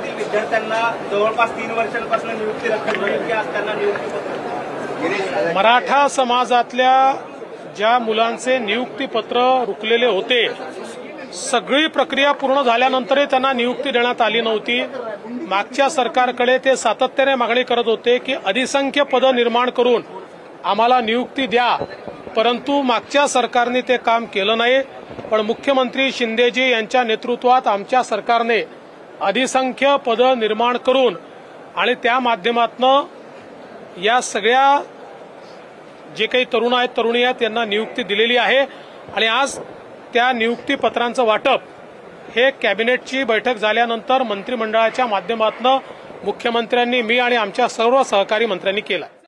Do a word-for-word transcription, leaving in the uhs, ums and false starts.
समाजातील विद्यार्थ्यांना जवळपास तीन वर्षांपासून नियुक्ती रक्कम असताना नियुक्ती मराठा समाजातल्या ज्या मुलांचे नियुक्तीपत्र रुकलेले होते, सगळी प्रक्रिया पूर्ण झाल्यानंतरही त्यांना नियुक्ती देण्यात आली नव्हती। मागच्या सरकारकडे ते सातत्याने मागणी करत होते की अधिसंख्य पदं निर्माण करून आम्हाला नियुक्ती द्या, परंतु मागच्या सरकारने ते काम केलं नाही। पण मुख्यमंत्री शिंदेजी यांच्या नेतृत्वात आमच्या सरकारने अधिसंख्य पदं निर्माण करून आणि त्या माध्यमातून या सगळ्या जे काही तरुण आहेत तरुणी आहेत त्यांना नियुक्ती दिलेली आहे। आणि आज त्या नियुक्तीपत्रांचं वाटप हे कॅबिनेटची बैठक झाल्यानंतर मंत्रिमंडळाच्या माध्यमातून मुख्यमंत्र्यांनी, मी आणि आमच्या सर्व सहकारी मंत्र्यांनी केलं।